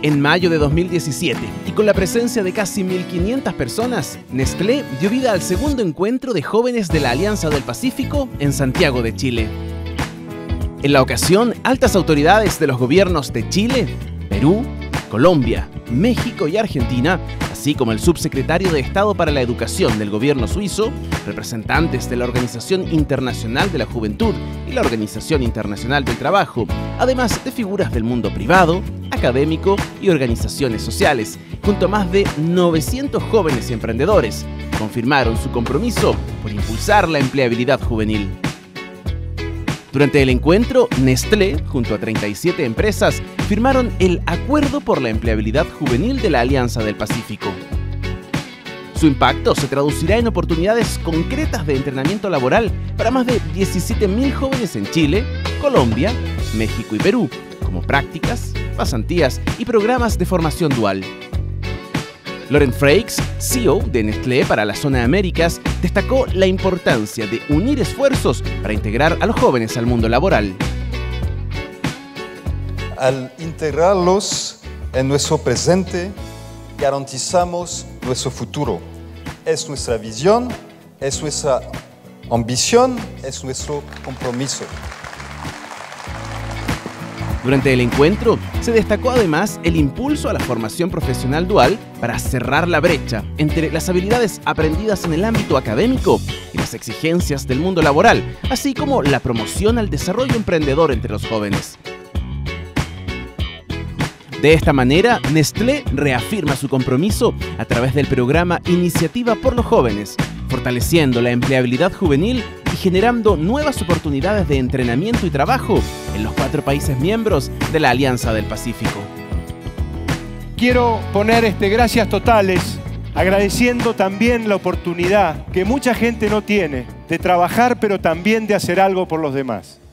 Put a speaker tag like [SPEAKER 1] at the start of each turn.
[SPEAKER 1] En mayo de 2017, y con la presencia de casi 1.500 personas, Nestlé dio vida al segundo encuentro de jóvenes de la Alianza del Pacífico en Santiago de Chile. En la ocasión, altas autoridades de los gobiernos de Chile, Perú, Colombia, México y Argentina, así como el subsecretario de Estado para la Educación del gobierno suizo, representantes de la Organización Internacional de la Juventud y la Organización Internacional del Trabajo, además de figuras del mundo privado, académico y organizaciones sociales, junto a más de 900 jóvenes y emprendedores, confirmaron su compromiso por impulsar la empleabilidad juvenil. Durante el encuentro, Nestlé, junto a 37 empresas, firmaron el Acuerdo por la Empleabilidad Juvenil de la Alianza del Pacífico. Su impacto se traducirá en oportunidades concretas de entrenamiento laboral para más de 17.000 jóvenes en Chile, Colombia, México y Perú, como prácticas, pasantías y programas de formación dual. Laurent Frakes, CEO de Nestlé para la zona de Américas, destacó la importancia de unir esfuerzos para integrar a los jóvenes al mundo laboral.
[SPEAKER 2] Al integrarlos en nuestro presente, garantizamos nuestro futuro. Es nuestra visión, es nuestra ambición, es nuestro compromiso.
[SPEAKER 1] Durante el encuentro, se destacó además el impulso a la formación profesional dual para cerrar la brecha entre las habilidades aprendidas en el ámbito académico y las exigencias del mundo laboral, así como la promoción al desarrollo emprendedor entre los jóvenes. De esta manera, Nestlé reafirma su compromiso a través del programa Iniciativa por los Jóvenes, fortaleciendo la empleabilidad juvenil y generando nuevas oportunidades de entrenamiento y trabajo en los 4 países miembros de la Alianza del Pacífico.
[SPEAKER 3] Quiero poner gracias totales, agradeciendo también la oportunidad que mucha gente no tiene de trabajar, pero también de hacer algo por los demás.